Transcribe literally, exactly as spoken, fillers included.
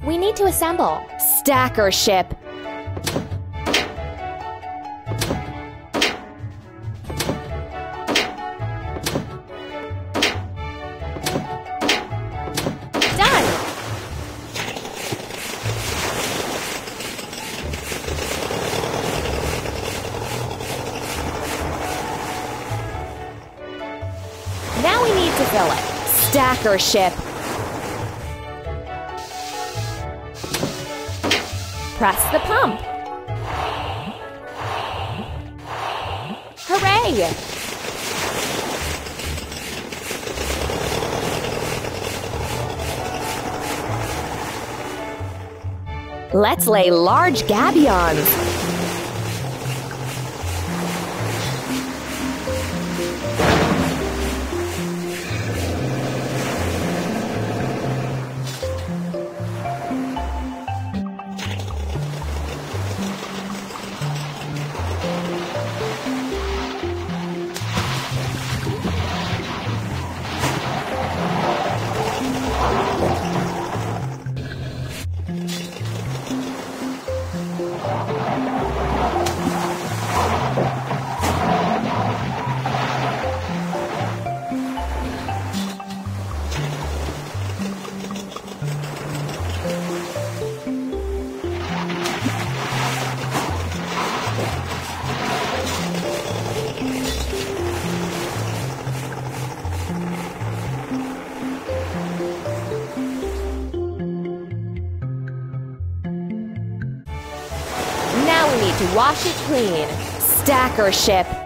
We need to assemble. Stack or ship. Done! Now we need to fill it. Stack or ship. Press the pump. Hooray! Let's lay large gabions. Now we need to wash it clean. Stack or ship.